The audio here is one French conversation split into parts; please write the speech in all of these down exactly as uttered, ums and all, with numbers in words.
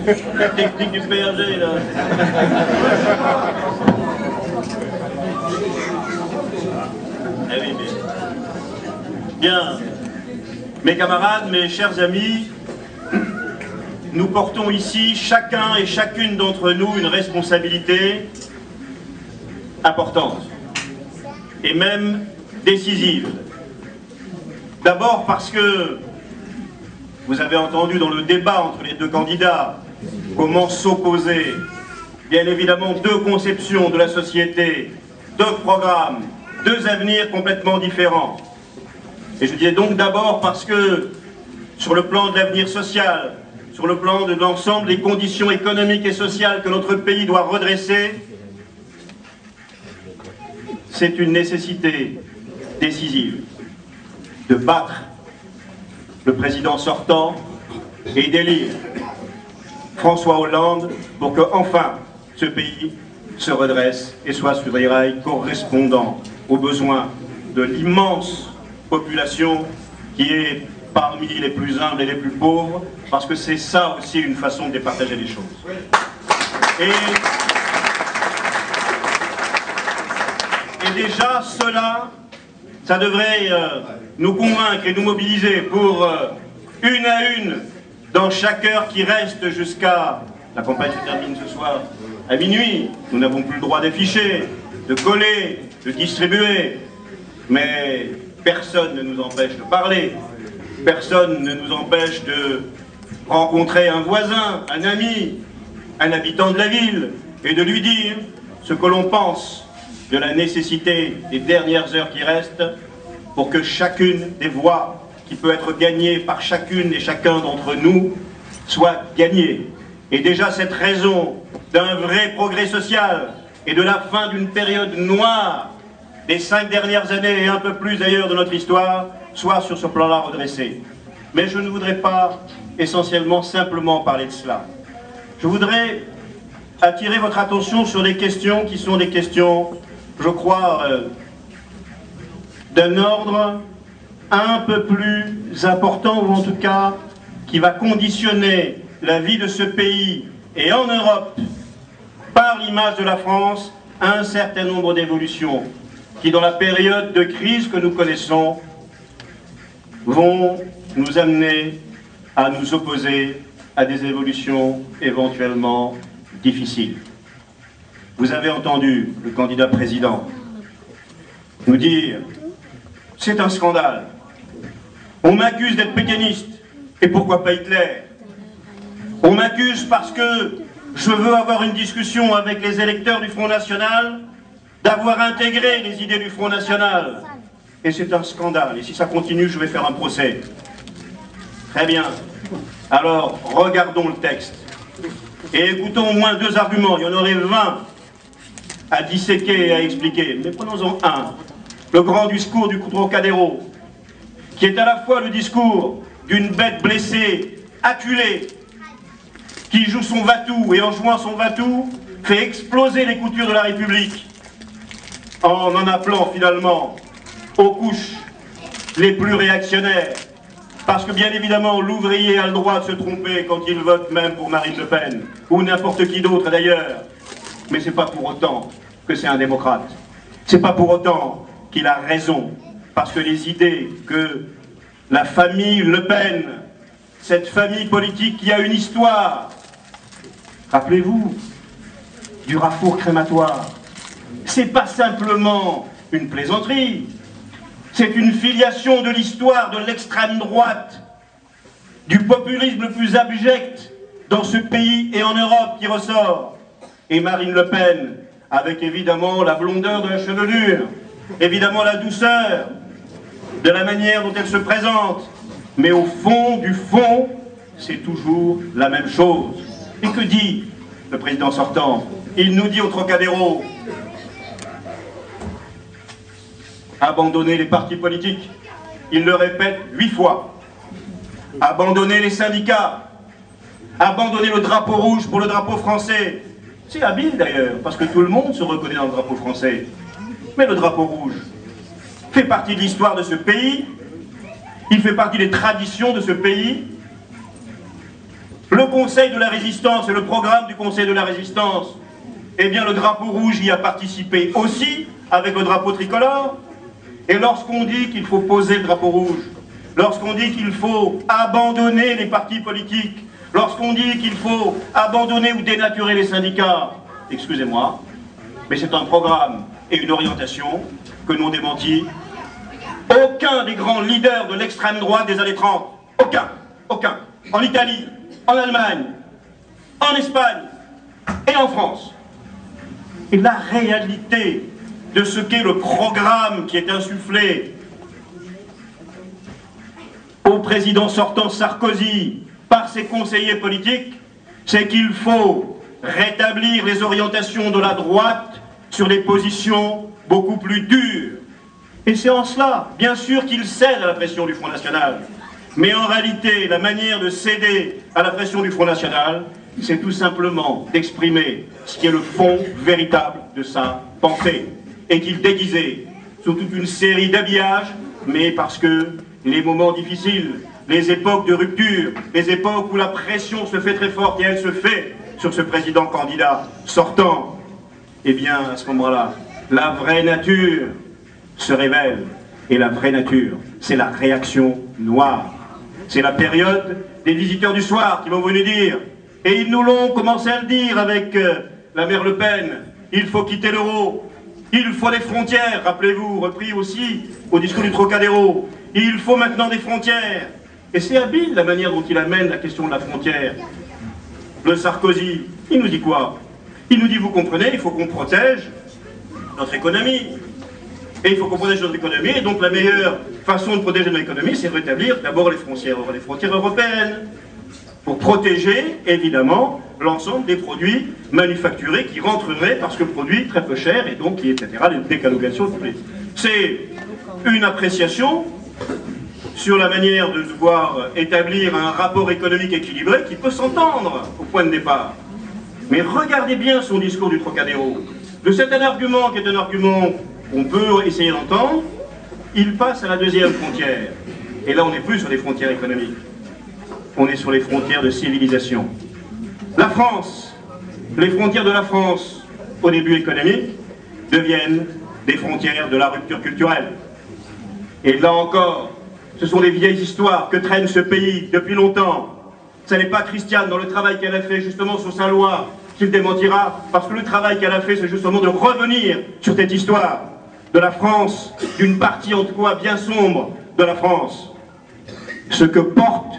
La technique du P R G, là. Eh oui, mais... Bien. Mes camarades, mes chers amis, nous portons ici, chacun et chacune d'entre nous, une responsabilité importante et même décisive. D'abord parce que vous avez entendu dans le débat entre les deux candidats comment s'opposer, bien évidemment, deux conceptions de la société, deux programmes, deux avenirs complètement différents. Et je disais donc d'abord parce que sur le plan de l'avenir social, sur le plan de l'ensemble des conditions économiques et sociales que notre pays doit redresser, c'est une nécessité décisive de battre le président sortant et d'élire François Hollande pour que enfin ce pays se redresse et soit sur des rails correspondant aux besoins de l'immense population qui est parmi les plus humbles et les plus pauvres, parce que c'est ça aussi une façon de départager les choses. Et, et déjà, cela, ça devrait euh, nous convaincre et nous mobiliser pour euh, une à une, dans chaque heure qui reste jusqu'à... La campagne se termine ce soir à minuit, nous n'avons plus le droit d'afficher, de coller, de distribuer, mais personne ne nous empêche de parler. Personne ne nous empêche de rencontrer un voisin, un ami, un habitant de la ville, et de lui dire ce que l'on pense de la nécessité des dernières heures qui restent pour que chacune des voix qui peut être gagnée par chacune et chacun d'entre nous soit gagnée. Et déjà cette raison d'un vrai progrès social et de la fin d'une période noire des cinq dernières années et un peu plus d'ailleurs de notre histoire, soit sur ce plan-là redressé. Mais je ne voudrais pas essentiellement simplement parler de cela. Je voudrais attirer votre attention sur des questions qui sont des questions, je crois, euh, d'un ordre un peu plus important, ou en tout cas qui va conditionner la vie de ce pays et en Europe, par l'image de la France, un certain nombre d'évolutions qui, dans la période de crise que nous connaissons, vont nous amener à nous opposer à des évolutions éventuellement difficiles. Vous avez entendu le candidat président nous dire « c'est un scandale, on m'accuse d'être pétainiste, et pourquoi pas Hitler? On m'accuse parce que je veux avoir une discussion avec les électeurs du Front National, d'avoir intégré les idées du Front National. Et c'est un scandale. Et si ça continue, je vais faire un procès. » Très bien. Alors, regardons le texte. Et écoutons au moins deux arguments. Il y en aurait vingt à disséquer et à expliquer. Mais prenons-en un. Le grand discours du Trocadéro, qui est à la fois le discours d'une bête blessée, acculée, qui joue son va-tout, et en jouant son va-tout, fait exploser les coutures de la République, en en appelant finalement aux couches les plus réactionnaires, parce que bien évidemment l'ouvrier a le droit de se tromper quand il vote même pour Marine Le Pen, ou n'importe qui d'autre d'ailleurs, mais c'est pas pour autant que c'est un démocrate, c'est pas pour autant qu'il a raison, parce que les idées que la famille Le Pen, cette famille politique qui a une histoire, rappelez-vous du Rafour crématoire, c'est pas simplement une plaisanterie, c'est une filiation de l'histoire de l'extrême droite, du populisme le plus abject dans ce pays et en Europe qui ressort. Et Marine Le Pen, avec évidemment la blondeur de la chevelure, évidemment la douceur de la manière dont elle se présente, mais au fond du fond, c'est toujours la même chose. Et que dit le président sortant? Il nous dit au Trocadéro: abandonner les partis politiques. Il le répète huit fois. Abandonner les syndicats. Abandonner le drapeau rouge pour le drapeau français. C'est habile d'ailleurs, parce que tout le monde se reconnaît dans le drapeau français. Mais le drapeau rouge fait partie de l'histoire de ce pays, il fait partie des traditions de ce pays, Le Conseil de la Résistance et le programme du Conseil de la Résistance, eh bien le drapeau rouge y a participé aussi, avec le drapeau tricolore. Et lorsqu'on dit qu'il faut poser le drapeau rouge, lorsqu'on dit qu'il faut abandonner les partis politiques, lorsqu'on dit qu'il faut abandonner ou dénaturer les syndicats, excusez-moi, mais c'est un programme et une orientation que n'ont démenti aucun des grands leaders de l'extrême droite des années trente. Aucun, aucun. En Italie, en Allemagne, en Espagne et en France. Et la réalité de ce qu'est le programme qui est insufflé au président sortant Sarkozy par ses conseillers politiques, c'est qu'il faut rétablir les orientations de la droite sur des positions beaucoup plus dures. Et c'est en cela, bien sûr, qu'il cède à la pression du Front National. Mais en réalité, la manière de céder à la pression du Front National, c'est tout simplement d'exprimer ce qui est le fond véritable de sa pensée, et qu'il déguisait sous toute une série d'habillages, mais parce que les moments difficiles, les époques de rupture, les époques où la pression se fait très forte, et elle se fait sur ce président candidat sortant, eh bien, à ce moment-là, la vraie nature se révèle. Et la vraie nature, c'est la réaction noire. C'est la période des visiteurs du soir qui vont venir dire, et ils nous l'ont commencé à le dire avec euh, la mère Le Pen, il faut quitter l'euro, il faut des frontières, rappelez-vous, repris aussi au discours du Trocadéro, il faut maintenant des frontières. Et c'est habile la manière dont il amène la question de la frontière. Le Sarkozy, il nous dit quoi? Il nous dit, vous comprenez, il faut qu'on protège notre économie. Et il faut qu'on protège notre économie, et donc la meilleure façon de protéger notre économie, c'est de rétablir d'abord les frontières, les frontières européennes, pour protéger, évidemment, l'ensemble des produits manufacturés qui rentreraient, parce que produits très peu chers, et donc, et cetera, les décalogations. C'est une appréciation sur la manière de devoir établir un rapport économique équilibré qui peut s'entendre au point de départ. Mais regardez bien son discours du Trocadéro. De cet un argument qui est un argument on peut essayer d'entendre, il passe à la deuxième frontière. Et là, on n'est plus sur les frontières économiques. On est sur les frontières de civilisation. La France, les frontières de la France, au début économique, deviennent des frontières de la rupture culturelle. Et là encore, ce sont les vieilles histoires que traîne ce pays depuis longtemps. Ce n'est pas Christiane, dans le travail qu'elle a fait justement sur sa loi, qu'il démentira, parce que le travail qu'elle a fait, c'est justement de revenir sur cette histoire de la France, d'une partie en tout cas bien sombre de la France. Ce que porte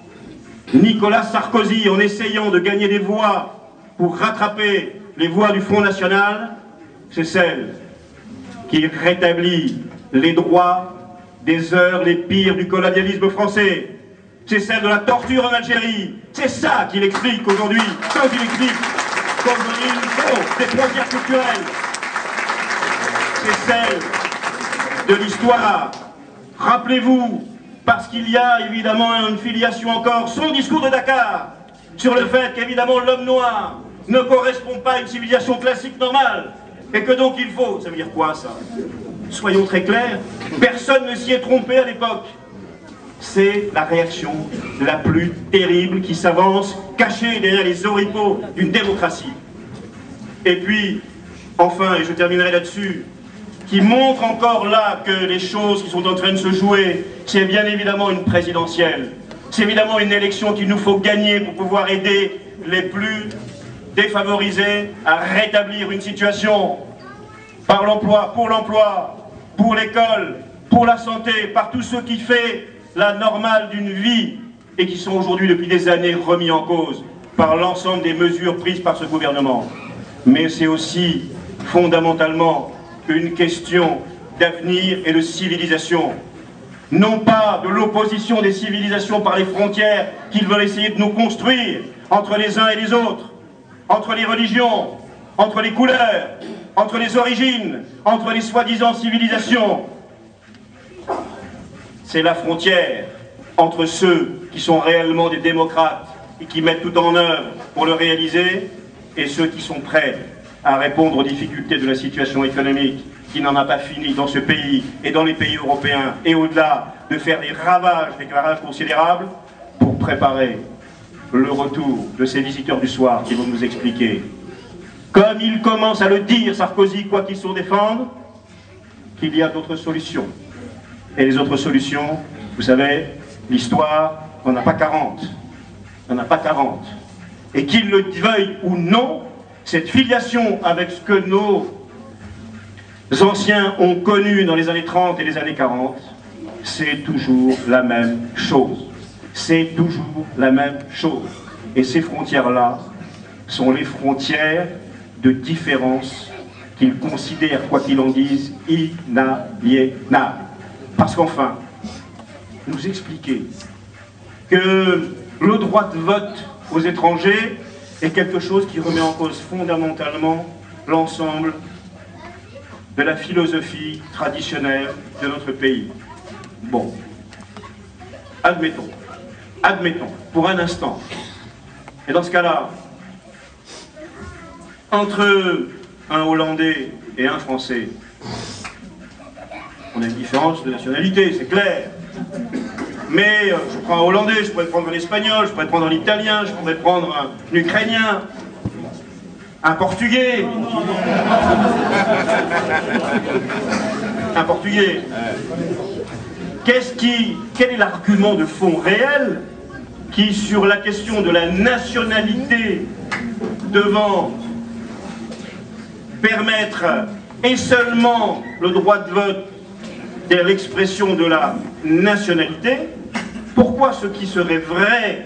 Nicolas Sarkozy en essayant de gagner des voix pour rattraper les voix du Front National, c'est celle qui rétablit les droits des heures les pires du colonialisme français. C'est celle de la torture en Algérie. C'est ça qu'il explique aujourd'hui, quand il explique qu'aujourd'hui il faut des frontières culturelles. C'est celle de l'histoire. Rappelez-vous, parce qu'il y a évidemment une filiation encore, son discours de Dakar, sur le fait qu'évidemment l'homme noir ne correspond pas à une civilisation classique normale, et que donc il faut... Ça veut dire quoi ça? Soyons très clairs, personne ne s'y est trompé à l'époque. C'est la réaction la plus terrible qui s'avance, cachée derrière les oripeaux d'une démocratie. Et puis, enfin, et je terminerai là-dessus, qui montre encore là que les choses qui sont en train de se jouer, c'est bien évidemment une présidentielle. C'est évidemment une élection qu'il nous faut gagner pour pouvoir aider les plus défavorisés à rétablir une situation par l'emploi, pour l'emploi, pour l'école, pour la santé, par tout ce qui fait la normale d'une vie et qui sont aujourd'hui depuis des années remis en cause par l'ensemble des mesures prises par ce gouvernement. Mais c'est aussi fondamentalement une question d'avenir et de civilisation. Non pas de l'opposition des civilisations par les frontières qu'ils veulent essayer de nous construire entre les uns et les autres, entre les religions, entre les couleurs, entre les origines, entre les soi-disant civilisations. C'est la frontière entre ceux qui sont réellement des démocrates et qui mettent tout en œuvre pour le réaliser et ceux qui sont prêts à répondre aux difficultés de la situation économique qui n'en a pas fini dans ce pays et dans les pays européens et au-delà de faire des ravages, des ravages considérables pour préparer le retour de ces visiteurs du soir qui vont nous expliquer, comme il commence à le dire, Sarkozy, quoi qu'il s'en défende, qu'il y a d'autres solutions. Et les autres solutions, vous savez, l'histoire, on n'a pas quarante. On n'a pas quarante. Et qu'il le veuille ou non, cette filiation avec ce que nos anciens ont connu dans les années trente et les années quarante, c'est toujours la même chose. C'est toujours la même chose. Et ces frontières-là sont les frontières de différence qu'ils considèrent, quoi qu'ils en disent, inaliénables. Parce qu'enfin, nous expliquer que le droit de vote aux étrangers est quelque chose qui remet en cause fondamentalement l'ensemble de la philosophie traditionnelle de notre pays. Bon, admettons, admettons, pour un instant, et dans ce cas-là, entre un Hollandais et un Français, on a une différence de nationalité, c'est clair. Mais euh, je prends un Hollandais, je pourrais prendre un Espagnol, je pourrais prendre un Italien, je pourrais prendre un Ukrainien, un Portugais. Un Portugais. Qu'est-ce qui, quel est l'argument de fond réel qui, sur la question de la nationalité, devant permettre et seulement le droit de vote et l'expression de la nationalité, pourquoi ce qui serait vrai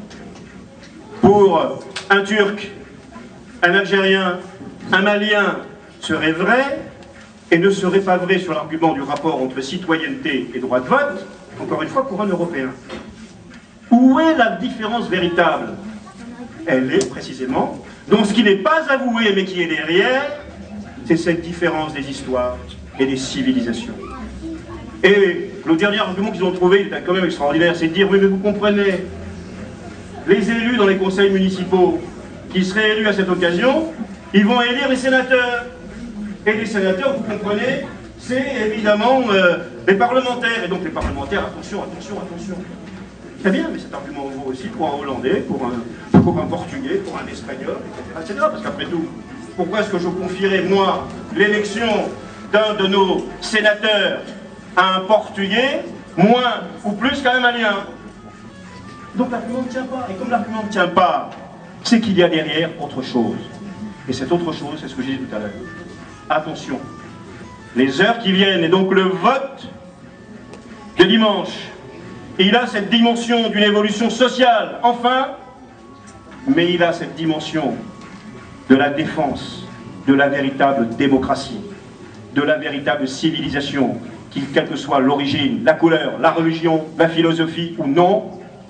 pour un Turc, un Algérien, un Malien serait vrai et ne serait pas vrai sur l'argument du rapport entre citoyenneté et droit de vote, encore une fois pour un Européen? Où est la différence véritable? Elle est précisément dans ce qui n'est pas avoué mais qui est derrière, c'est cette différence des histoires et des civilisations. Et le dernier argument qu'ils ont trouvé, il est quand même extraordinaire, c'est de dire, oui mais vous comprenez, les élus dans les conseils municipaux qui seraient élus à cette occasion, ils vont élire les sénateurs. Et les sénateurs, vous comprenez, c'est évidemment euh, les parlementaires. Et donc les parlementaires, attention, attention, attention. Très bien, mais cet argument vaut aussi pour un Hollandais, pour un, pour un Portugais, pour un Espagnol, et cetera et cetera. Parce qu'après tout, pourquoi est-ce que je confierais, moi, l'élection d'un de nos sénateurs à un Portugais, moins ou plus qu'à un Malien? Donc l'argument ne tient pas. Et comme l'argument ne tient pas, c'est qu'il y a derrière autre chose. Et cette autre chose, c'est ce que j'ai dit tout à l'heure. Attention, les heures qui viennent, et donc le vote de dimanche, il a cette dimension d'une évolution sociale, enfin, mais il a cette dimension de la défense de la véritable démocratie, de la véritable civilisation, qui, quelle que soit l'origine, la couleur, la religion, la philosophie ou non,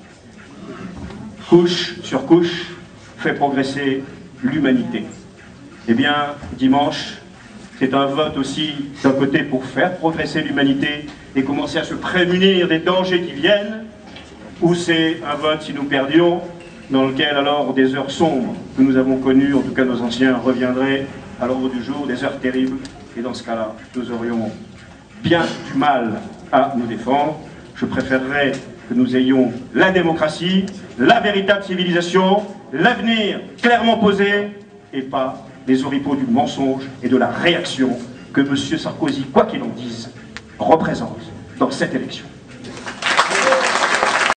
couche sur couche, fait progresser l'humanité. Eh bien, dimanche, c'est un vote aussi, d'un côté, pour faire progresser l'humanité et commencer à se prémunir des dangers qui viennent, ou c'est un vote, si nous perdions, dans lequel alors des heures sombres que nous avons connues, en tout cas nos anciens, reviendraient à l'ordre du jour, des heures terribles, et dans ce cas-là, nous aurions bien du mal à nous défendre. Je préférerais que nous ayons la démocratie, la véritable civilisation, l'avenir clairement posé, et pas les oripeaux du mensonge et de la réaction que M. Sarkozy, quoi qu'il en dise, représente dans cette élection.